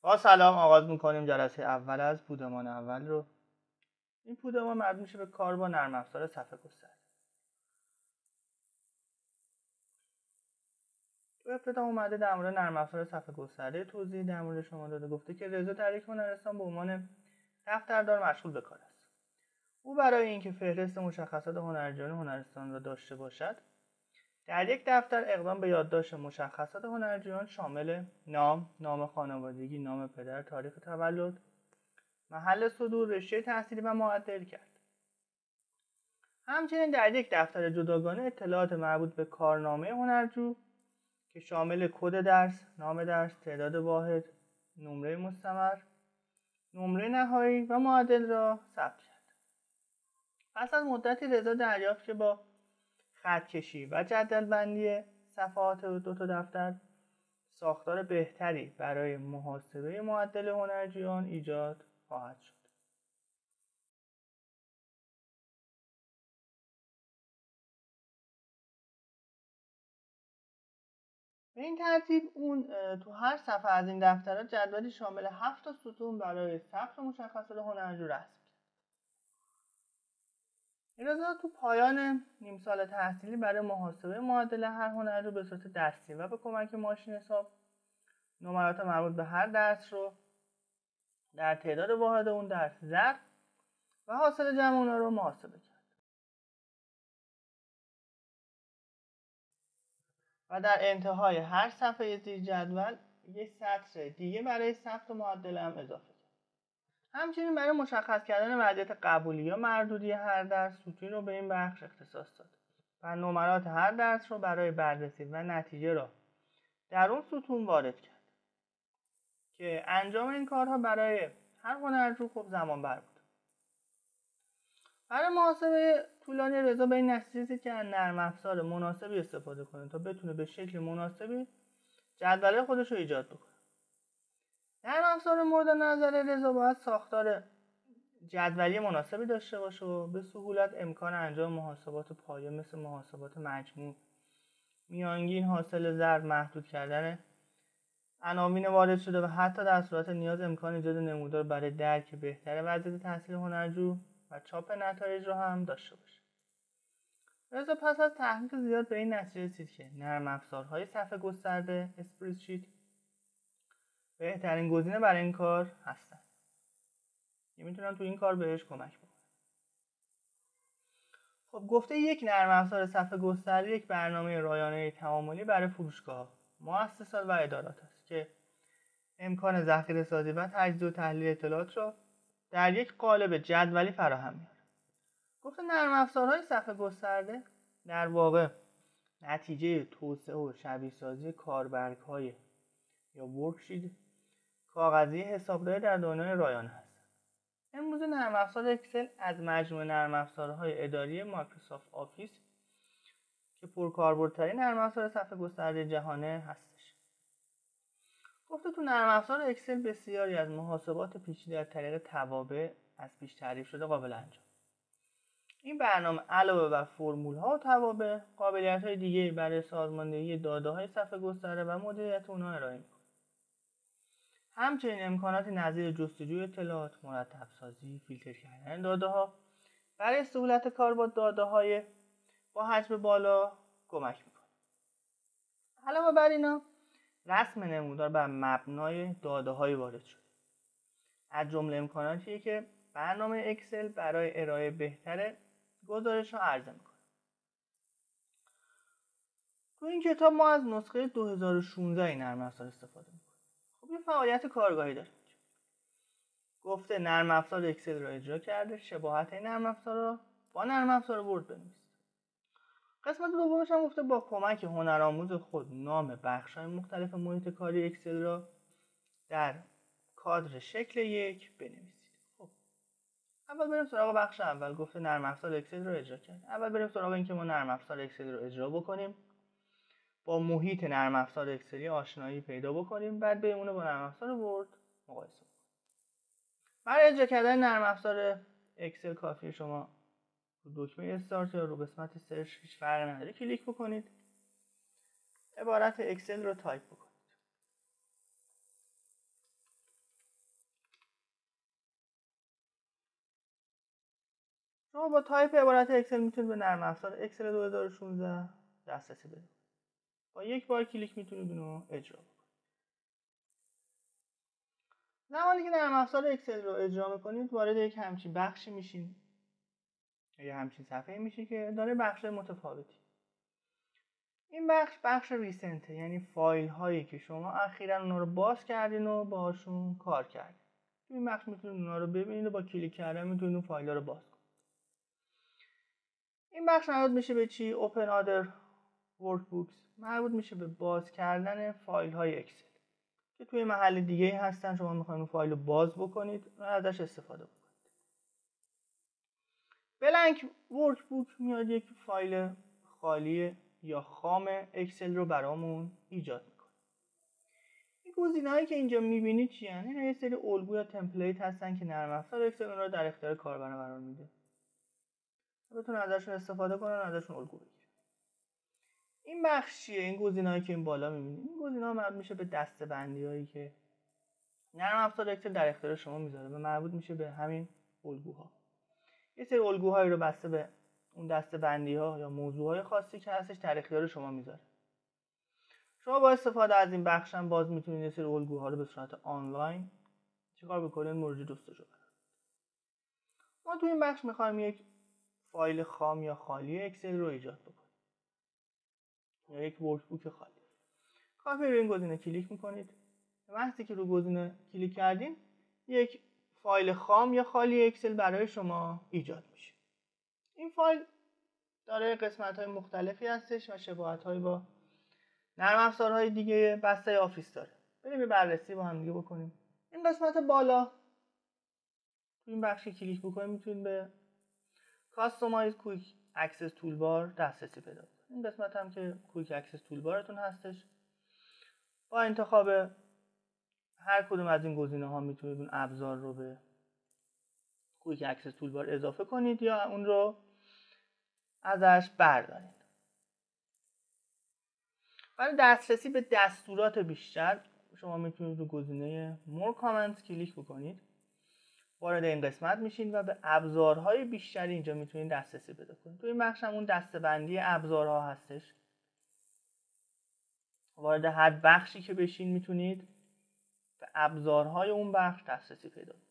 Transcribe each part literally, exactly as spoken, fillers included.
با سلام آغاز میکنیم جلسه اول از پودمان اول رو. این پودمان مربوط میشه به کار با نرم افزار صفحه گسترده. تو ابتدا اومده در مورد نرم افزار صفحه گسترده توضیح در مورد شما داده. گفته که رضا در یک هنرستان به عنوان دفتردار مشغول به کار است. او برای اینکه فهرست مشخصات هنرجویان هنرستان را داشته باشد، در یک دفتر اقدام به یادداشت مشخصات هنرجویان شامل نام، نام خانوادگی، نام پدر، تاریخ تولد، محل صدور، رشته تحصیلی و معدل کرد. همچنین در یک دفتر جداگانه اطلاعات مربوط به کارنامه هنرجو که شامل کد درس، نام درس، تعداد واحد، نمره مستمر، نمره نهایی و معدل را ثبت کرد. پس از مدتی رضا دریافت که با خطکشی و جدول‌بندی صفحات دو تا دفتر ساختار بهتری برای محاسبه معدل هنرجویان ایجاد خواهد شد. به این ترتیب اون تو هر صفحه از این دفترها جدولی شامل هفت تا ستون برای ثبت مشخصات هنرجو رسم کرد. رضا تو پایان نیم سال تحصیلی برای محاسبه معدل هر هنرجو به صورت دستی و به کمک ماشین حساب نمرات مربوط به هر درس رو در تعداد واحد اون درس ضرب و حاصل جمع اونا رو محاسبه کرد. و در انتهای هر صفحه زیر جدول یک سطر دیگه برای ثبت معدل هم اضافه کرد. همچنین برای مشخص کردن وضعیت قبولی یا مردودی هر درس ستون رو به این بخش اختصاص داد و نمرات هر درس رو برای بررسی و نتیجه را در اون ستون وارد کرد که انجام این کارها برای هر هنرجو خوب زمان بر بود. برای محاسبه طولانی رضا به این نتیجه رسید که از نرم افزار مناسبی استفاده کنه تا بتونه به شکل مناسبی جدول خودش رو ایجاد بکنه. نرم افزار مورد نظر رضا باید ساختار جدولی مناسبی داشته باشه و به سهولت امکان انجام محاسبات پایه مثل محاسبات مجموع، میانگین، حاصل ضرب، محدود کردن عناوین وارد شده و حتی در صورت نیاز امکان ایجاد نمودار برای درک بهتر وضعیت تحصیل هنرجو و چاپ نتایج را هم داشته باشه. رضا پس از تحقیق زیاد به این نتیجه رسید که نرم افزارهای صفحه گسترده اسپریدشیت بهترین گزینه برای این کار هستن که میتونن تو این کار بهش کمک بکنن. خب گفته یک نرم افزار صفحه گسترده یک برنامه رایانه تعاملی برای فروشگاه، مؤسسات و ادارات است که امکان ذخیره سازی و تجزیه و تحلیل اطلاعات را در یک قالب جدولی فراهم می‌آورد. گفته نرم افزارهای صفحه گسترده در واقع نتیجه توسعه و شبیه سازی کاربرگ‌های یا ورکشیت کاغذی حسابداری در دنیای رایانه است. امروزه نرم افزار اکسل از مجموعه نرم افزارهای اداری مایکروسافت آفیس که پرکاربردترین نرم افزار صفحه گسترده جهانه هستش. گفته تو نرم افزار اکسل بسیاری از محاسبات پیچیده از طریق توابع از پیش تعریف شده قابل انجام. این برنامه علاوه بر فرمول‌ها و توابع، قابلیت‌های دیگه‌ای برای سازماندهی داده‌های صفحه گسترده و مدیریت اونها ارائه می‌کنه. همچنین امکاناتی نظیر جستجوی اطلاعات، مرتب سازی، فیلتر کردن داده‌ها برای سهولت کار با داده‌های با حجم بالا کمک می‌کنه. علاوه بر اینا، رسم نمودار بر مبنای داده‌های وارد شده. از جمله امکاناتیه که برنامه اکسل برای ارائه بهتر گزارش‌ها عرضه می‌کنه. تو این کتاب ما از نسخه دو هزار و شانزده این نرم افزار استفاده می‌کنیم. خب یه فعالیت کارگاهی داره. گفته نرم افزار اکسل رو اجرا کرده، شباهت این نرم افزار رو با نرم افزار ورد بنویسید. قسمت دومش هم گفته با کمک هنرآموز خود نام بخش‌های مختلف محیط کاری اکسل را در کادر شکل یک بنویسید. خب اول بریم سراغ بخش اول. گفته نرم افزار اکسل رو اجرا کرد. اول بریم سراغ اینکه ما نرم افزار اکسل رو اجرا بکنیم، با محیط نرم افزار اکسلی آشنایی پیدا بکنیم، بعد بریم اون رو با نرم افزار ورد مقایسه کنیم. برای اجرا کردن نرم افزار اکسل کافیه شما رو دکمه استارت یا رو قسمت سرچ هیچ فرقی نداره کلیک بکنید، عبارت اکسل رو تایپ بکنید. شما با تایپ عبارت اکسل میتونید به نرم افزار اکسل دو هزار و شانزده دسترسی بدید. با یک بار کلیک میتونید اونو اجرا کنید. زمانی که نرم افزار اکسل رو اجرا میکنید وارد یک همچین بخشی میشین یا همچین صفحه میشه که داره بخش متفاوتی. این بخش بخش ریسنته، یعنی فایل هایی که شما اخیراً اونا رو باز کردین و باهاشون کار کردین. تو این بخش میتونید اونا رو ببینید و با کلیک کردن میتونید اون فایل ها رو باز کنید. این بخش مربوط میشه به چی؟ Open Other Workbooks. مربوط میشه به باز کردن فایل های اکسل که توی محل دیگه هستن، شما میخواین اون فایل رو باز بکنید و ازش استفاده بکنید. بلنک ورکبوک میاد یک فایل خالی یا خام اکسل رو برامون ایجاد میکنه. این گزینه‌هایی که اینجا میبینید چی هستن؟ اینا یه سری الگو یا تمپلیت هستن که نرم افزار اکسل اون رو در اختیار کاربر قرار میده. بتونن ازشون استفاده کنن، ازشون الگو بگیرن. این بخش چیه؟ این گزینه‌هایی که این بالا میبینید، این گزینه‌ها مربوط میشه به دسته‌بندی‌هایی که نرم افزار اکسل در اختیار شما میذاره و مربوط میشه به همین الگوها. یه سری الگوهایی رو بسته به اون دسته‌بندی‌ها یا موضوعهای خاصی که هستش در اختیار شما میذاره. شما با استفاده از این بخش هم باز میتونید یه سری الگوها رو به صورت آنلاین چیکار بکنید؟ مورد جستجو قرار بدید. ما تو این بخش می‌خوایم یک فایل خام یا خالی اکسل رو ایجاد بکنیم یا یک ورکبوک خالی. کافی روی این گزینه کلیک میکنید. وقتی که رو گزینه کلیک کردین یک فایل خام یا خالی اکسل برای شما ایجاد میشه. این فایل داره قسمت‌های مختلفی هستش و شباهت‌هایی با نرم افزارهای دیگه بسته آفیس داره. بریم یه بررسی با هم دیگه بکنیم. این قسمت بالا تو این بخش کلیک بکنید میتونید به Customize Quick Access Toolbar دسترسی پیدا کنید. این قسمت هم که Quick Access Toolbarتون هستش. با انتخاب هر کدوم از این گزینه‌ها میتونید اون ابزار رو به Quick Access Toolbar اضافه کنید یا اون رو ازش بردارید. برای دسترسی به دستورات بیشتر شما میتونید رو گزینه More Comments کلیک بکنید. وارد این قسمت میشین و به ابزارهای بیشتری اینجا میتونید دسترسی پیدا کنید. تو این بخش هم اون دسته‌بندی ابزارها هستش. وارد هر بخشی که بشین میتونید به ابزارهای اون بخش دسترسی پیدا کنید.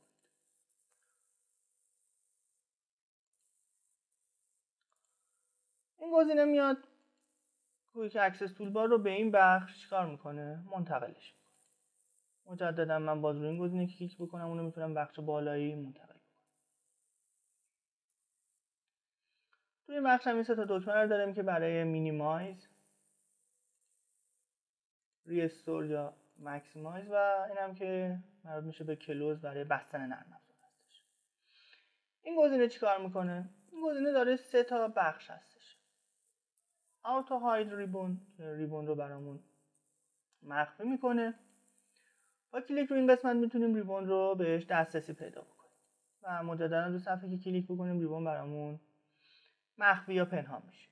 این گزینه میاد کویک اکسس تولبار رو به این بخش چیکار میکنه؟ منتقلش میکنه. مجددا من باز روی این گزینه کلیک بکنم اونو میتونم بخش بالایی منتقل کنم. توی این بخش هم این سه تا دکمه رو داریم که برای مینیمایز، ریستور یا مکسیمایز و اینم که مربوط میشه به کلوز برای بستن نرم افزار هستش. این گزینه چیکار میکنه؟ این گزینه داره سه تا بخش هستش. آتو هاید ریبون که ریبون رو برامون مخفی میکنه. با کلیک روی این قسمت میتونیم ریبون رو بهش دسترسی پیدا بکنیم و مجددا دو صفحه که کلیک بکنیم ریبون برامون مخفی یا پنهان میشه.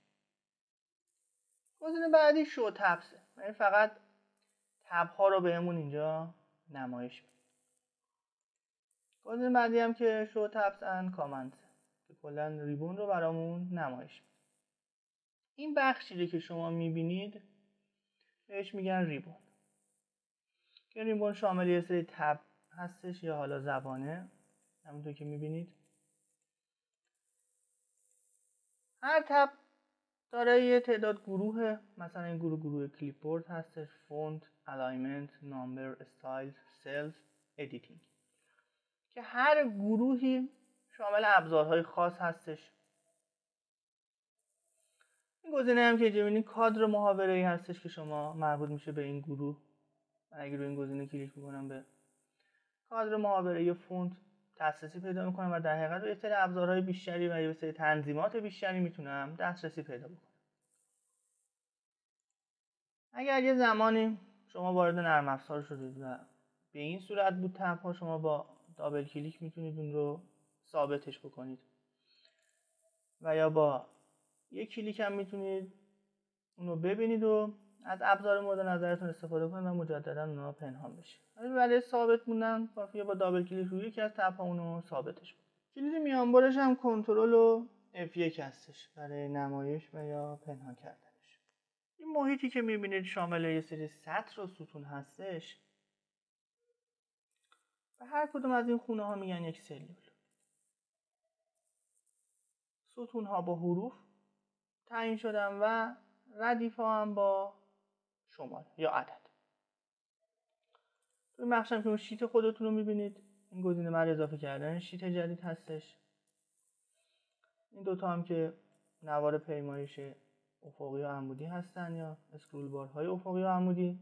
گزینه بعدی شو تبسه، یعنی فقط تب ها رو بهمون اینجا نمایش میده. گزینه بعدی هم که شو تبس اند کامنت که کلا ریبون رو برامون نمایش میده. این بخشی که شما میبینید بهش میگن ریبون. که ریبون شامل یه سری تب هستش یا حالا زبانه، همونطور که میبینید. هر تب داره یه تعداد گروه، مثلا این گروه گروه کلیپبورد هستش، فونت، الاینمنت، نامبر، استایل، سلز، ادیتینگ که هر گروهی شامل ابزارهای خاص هستش. این گزینه هم که اینجا می‌بینید کادر محاوره‌ای هستش که شما مربوط میشه به این گروه. من اگه روی این گزینه کلیک بکنم به کادر محاوره‌ای یا فونت دسترسی پیدا میکنم و در حقیقت به سری ابزارهای بیشتری و یه سری تنظیمات بیشتری میتونم دسترسی پیدا بکنم. اگر یه زمانی شما وارد نرم افزار شدید و به این صورت بود تب‌ها، شما با دابل کلیک میتونید اون رو ثابتش بکنید و یا با یک کلیک هم میتونید اون رو ببینید و از ابزار مورد نظرتون استفاده کنید و مجددا اونها پنهان بشه. ولی برای ثابت موندن کافیه با دابل کلیک روی یکی از تب‌ها اون رو ثابتش کنید. کلید میانبرش هم کنترل و اف یک هستش برای نمایش و یا پنهان کردنش. این محیطی که میبینید شامل یه سری سطر و ستون هستش، و هر کدوم از این خونه ها میگن یک سلول. ستون ها با حروف تعیین شدن و ردیف ها هم با شماره یا عدد. توی بخش هم که اون شیت خودتون رو میبینید، این گزینه برای اضافه کردن شیت جدید هستش. این دوتا هم که نوار پیمایش افقی و عمودی هستن یا اسکرول بارهای افقی و عمودی.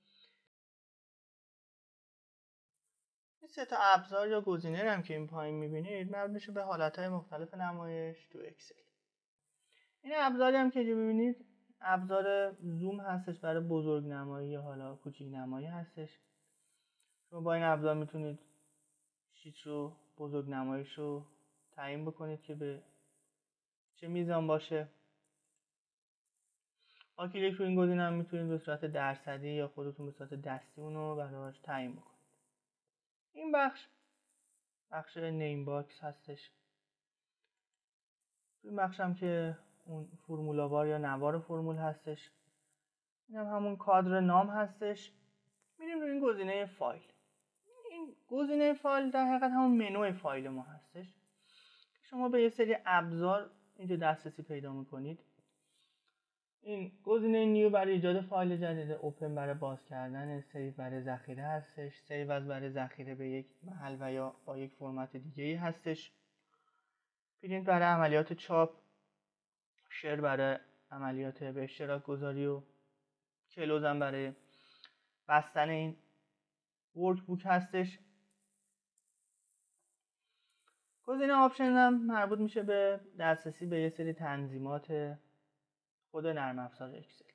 این سه تا ابزار یا گزینه هم که این پایین میبینید مربوط میشه به حالتهای مختلف نمایش تو اکسل. این ابزاری هم که اینجا میبینید ابزار زوم هستش برای بزرگ نمایی یا حالا کوچیک نمایی هستش. شما با این ابزار میتونید شیت رو بزرگ نمایش رو تعیین بکنید که به چه میزان باشه. با کلیک روی این گزینه هم میتونید به صورت درصدی یا خودتون به صورت دستی اونو براش تعیین بکنید. این بخش بخش نیم باکس هستش. این بخش هم که اون فرمولا بار یا نوار فرمول هستش. این هم همون کادر نام هستش. میریم روی این گزینه فایل. این گزینه فایل در حقیقت همون منوی فایل ما هستش. شما به یه سری ابزار اینجا دسترسی پیدا میکنید. این گزینه نیو برای ایجاد فایل جدید، اوپن برای باز کردن، سیو برای ذخیره هستش، سیو از برای ذخیره به یک محل و یا با یک فرمت دیگه ای هستش، پرینت برای عملیات چاپ، شیر برای عملیات به اشتراک گذاری و کلوز هم برای بستن این ورک بوک هستش. گزینه آپشن هم مربوط میشه به دسترسی به یه سری تنظیمات خود نرم افزار اکسل.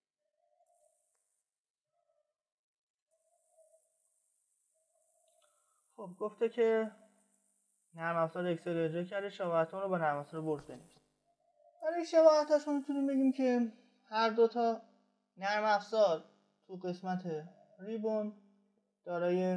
خب گفته که نرم افزار اکسل اجرا کرده، شباهتون رو با نرم افزار ورد بنویسید. برای شباهتاش ما میتونیم بگیم که هر دوتا نرم افزار تو قسمت ریبون دارای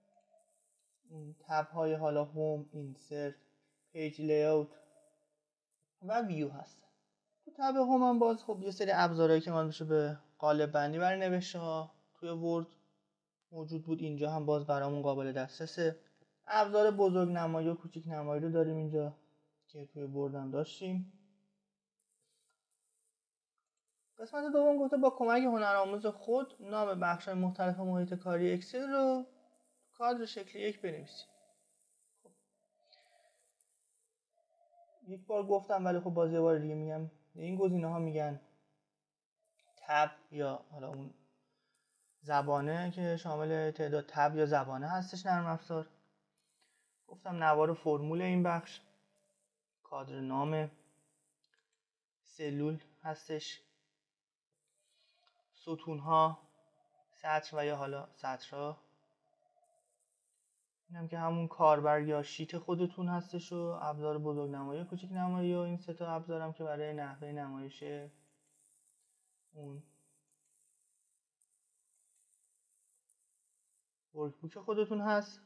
تب های حالا هوم، اینسرت، پیج لیاوت و ویو هستن. تو تب هوم هم باز خب یه سری ابزارهایی که مربوط میشه به قالب بندی برای نوشته ها توی ورد موجود بود، اینجا هم باز برامون قابل دسترسه. ابزار بزرگ نمایی و کوچیک نمایی رو داریم اینجا که توی ورد هم داشتیم. قسمت دوم گفته با کمک هنرآموز خود نام بخش‌های مختلف محیط کاری اکسل رو کادر شکل یک بنویسید. خب. یک بار گفتم ولی خب باز یه بار دیگه میگم، این گزینه ها میگن تب یا حالا اون زبانه که شامل تعداد تب یا زبانه هستش نرم افزار. گفتم نوار فرمول این بخش، کادر نام، سلول هستش، ستون ها، سطر و یا حالا سطرها. اینم که همون کاربر یا شیت خودتون هستش و ابزار بزرگ نمایی و کوچیک نمایی و این سه تا ابزارم که برای نحوه نمایش اون ورکبوک خودتون هست.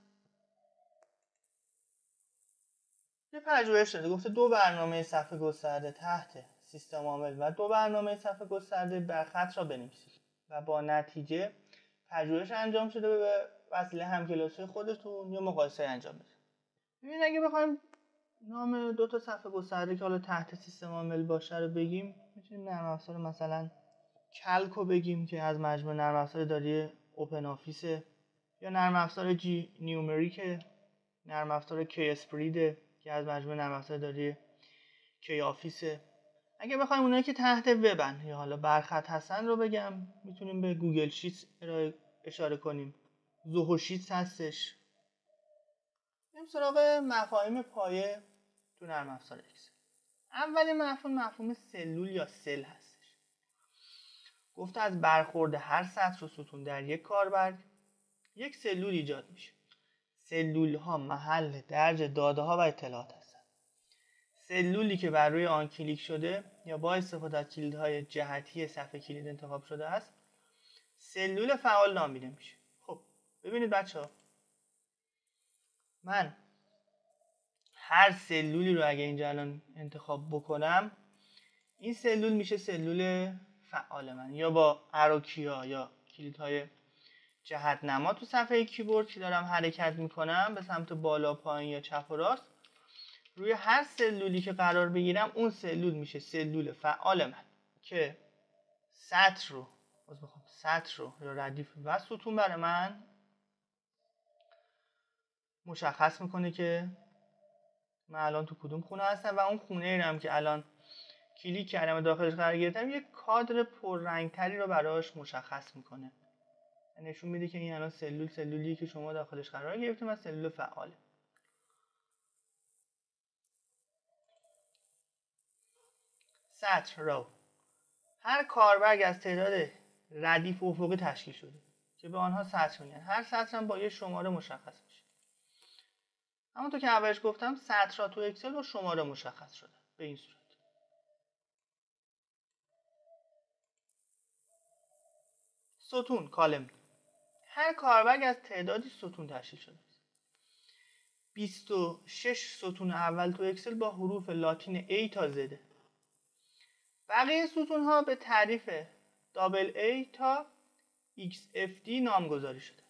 یه پژوهش داده، گفته دو برنامه صفحه گسترده تحت سیستم عامل و دو برنامه صفحه گسترده بر خط را بنویسید و با نتیجه پژوهش انجام شده به وسیله همکلاسی خودتون یا مقایسه انجام بدید. ببین اگه بخوایم نام دو تا صفحه گسترده که حالا تحت سیستم عامل باشه رو بگیم، میتونیم نرم افزار مثلا کلک رو بگیم که از مجموعه نرم افزار داری اوپن آفیس، یا نرم افزار جی نیومریک، نرم افزار کی اسپرید که از مجموعه نرم افزار داری کی آفیس. اگه بخوایم اونایی که تحت وبن یا حالا برخط هستن رو بگم، میتونیم به گوگل شیتس اشاره کنیم، زوهو شیتس هستش. بریم سراغ مفاهیم پایه تو نرم افزار اکسل. اولین مفهوم مفهوم سلول یا سل هستش. گفته از برخورد هر سطر و ستون در یک کاربر یک سلول ایجاد میشه. سلول ها محل درج داده ها و اطلاعات هستند. سلولی که بر روی آن کلیک شده یا با استفاده از کلیدهای جهتی صفحه کلید انتخاب شده است، سلول فعال نامیده میشه. خب ببینید بچه ها، من هر سلولی رو اگه اینجا الان انتخاب بکنم، این سلول میشه سلول فعال من، یا با اروکیا یا کلیدهای جهت نما تو صفحه کیبورد که دارم حرکت میکنم به سمت بالا پایین یا چپ و راست، روی هر سلولی که قرار بگیرم اون سلول میشه سلول فعال من که سطر رو باز بخوام سطر رو یا ردیف و ستون برای من مشخص میکنه که من الان تو کدوم خونه هستم، و اون خونه ای هم که الان کلیک کردم و داخلش قرار گرفتم یک کادر پررنگتری رو براش مشخص میکنه، نشون میده که این الان سلول سلولی که شما داخلش قرار گرفتیم و سلول فعاله. سطر رو هر کاربرگ از تعداد ردیف افقی تشکیل شده که به آنها سطر میگن. هر سطر هم با یه شماره مشخص میشه. همونطور که اولش گفتم سطرها تو اکسل با شماره مشخص شده به این صورت. ستون کالم، هر کاربرگ از تعدادی ستون تشکیل شده است. بیست و شش ستون اول تو اکسل با حروف لاتین A تا Z. بقیه ستون ها به تعریف دابل A تا ایکس اف دی نامگذاری شده.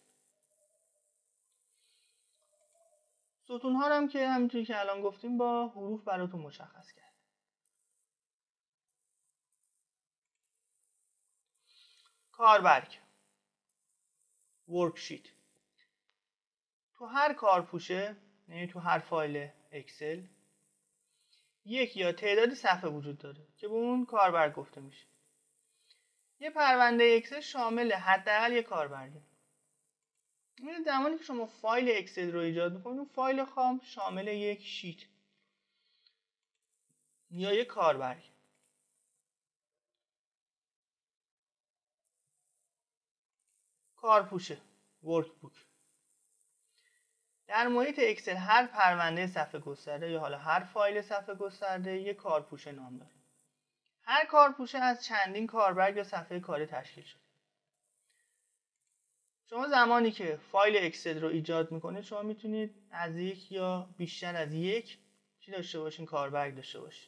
ستون ها هم که همینطوری که الان گفتیم با حروف براتون مشخص کرد. کاربرگ ورکشیت، تو هر کارپوشه یعنی تو هر فایل اکسل یک یا تعدادی صفحه وجود داره که به اون کاربرگ گفته میشه. یه پرونده اکسل شامل حداقل یک کاربرگه. این زمانی که شما فایل اکسل رو ایجاد میکنید، اون فایل خام شامل یک شیت یا یک کاربرگ. کارپوشه ورک بوک، در محیط اکسل هر پرونده صفحه گسترده یا حالا هر فایل صفحه گسترده یک کارپوشه نام داره. هر کارپوشه از چندین کاربرگ یا صفحه کاری تشکیل شده. شما زمانی که فایل اکسل رو ایجاد میکنید شما میتونید از یک یا بیشتر از یک چی داشته باشین، کاربرگ داشته باشین.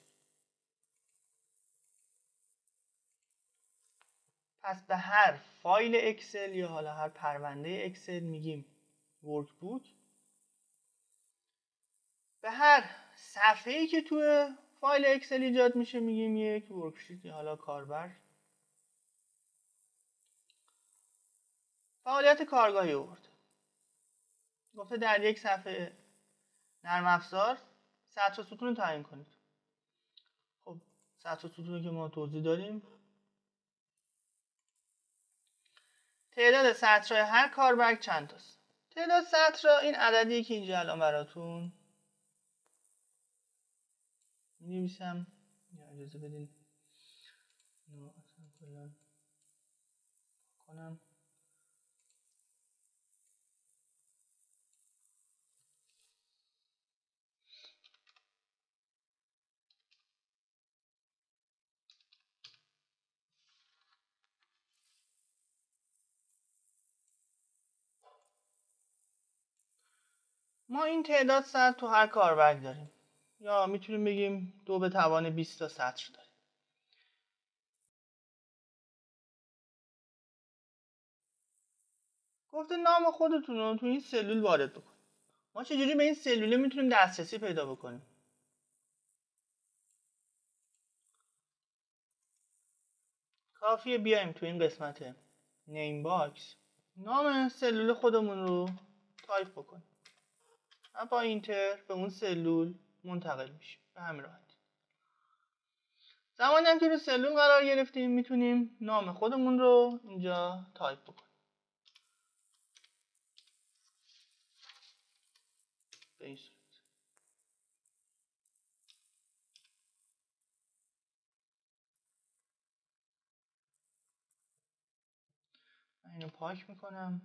پس به هر فایل اکسل یا حالا هر پرونده اکسل میگیم ورک بوک. به هر صفحه‌ای که توی فایل اکسل ایجاد میشه میگیم یک ورکشیت یا حالا کاربر. فعالیت کارگاهی آورد. گفته در یک صفحه نرم افزار سطر و ستون رو تعیین کنید. خب سطر و ستون که ما توضیح داریم. تعداد سطرهای هر کاربرگ چند تاست؟ تعداد سطرها این عددیه که اینجا الان براتون می‌نویسم. یا اجازه بدین اینو اصلا کلا کنم. ما این تعداد سطر تو هر کاربرگ داریم، یا میتونیم بگیم دو به توان بیست تا سطر داریم. گفته نام خودتون رو تو این سلول وارد بکنید. ما چجوری به این سلوله میتونیم دسترسی پیدا بکنیم؟ کافیه بیایم تو این قسمت نیم باکس نام سلول خودمون رو تایپ بکنیم و با اینتر به اون سلول منتقل میشیم. به همین راحتی. زمانی هم که رو سلول قرار گرفتیم میتونیم نام خودمون رو اینجا تایپ بکنیم. به این صورت. من اینو پاک میکنم.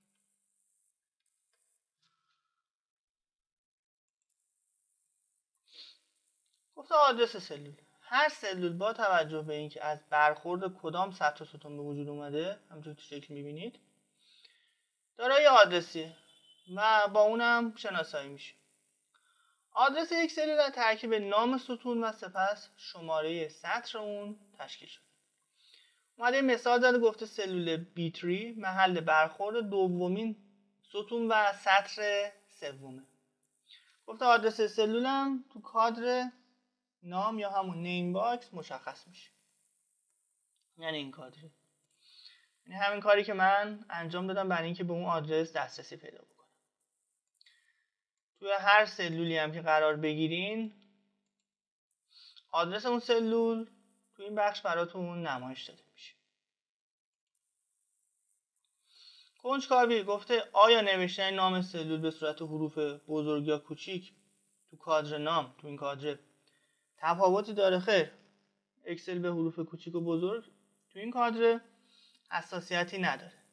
گفته آدرس سلول. هر سلول با توجه به اینکه از برخورد کدام سطر و ستون به وجود اومده، همونطور که شکل میبینید دارای آدرسیه و با اونم شناسایی میشه. آدرس یک سلول از ترکیب نام ستون و سپس شماره سطر اون تشکیل شده. اومده مثال داده، گفته سلول بی تری محل برخورد دومین ستون و سطر سومه. گفته آدرس سلولم تو کادر نام یا همون نیم باکس مشخص میشه. یعنی این کادره. یعنی همین کاری که من انجام دادم برای اینکه به اون آدرس دسترسی پیدا بکنم. توی هر سلولی هم که قرار بگیرین آدرس اون سلول تو این بخش براتون نمایش داده میشه. کنجکاوی گفته آیا نوشتن نام سلول به صورت حروف بزرگ یا کوچیک تو کادر نام تو این کادر تفاوتی داره؟ خیر. اکسل به حروف کوچیک و بزرگ تو این کادر حساسیتی نداره.